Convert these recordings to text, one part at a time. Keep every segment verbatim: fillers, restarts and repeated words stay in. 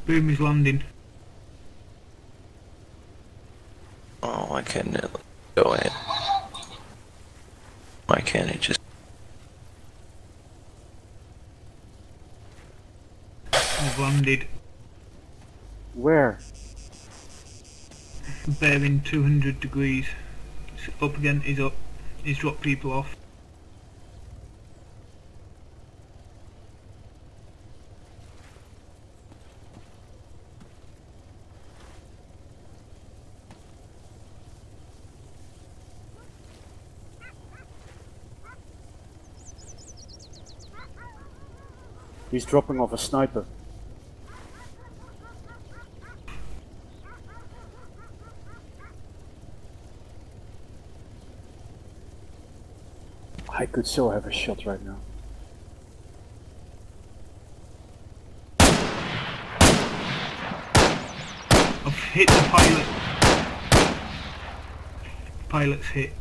Boom is landing. Oh, why can't it go in? Why can't it just... I've landed. Where? Bearing two hundred degrees. It's up again, he's up. He's dropped people off. He's dropping off a sniper. I could so have a shot right now. I've hit the pilot. Pilot's hit.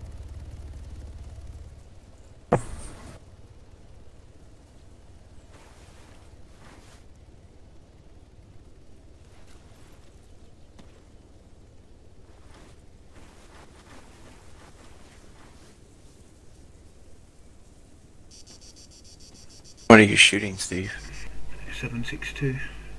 What are you shooting, Steve? seven six two.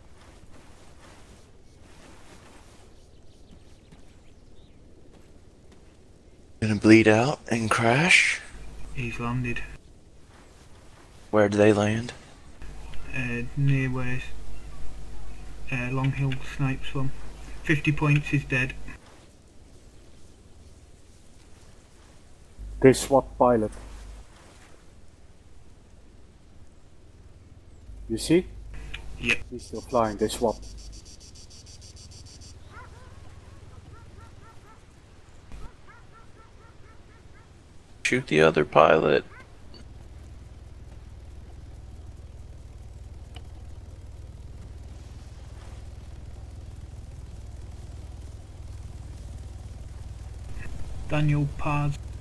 Gonna bleed out and crash? He's landed. Where do they land? Uh, near where uh, Long Hill snipes from. fifty points is dead. They swapped pilot. You see? Yep. He's still flying, they swapped. Shoot the other pilot. Daniel Paz.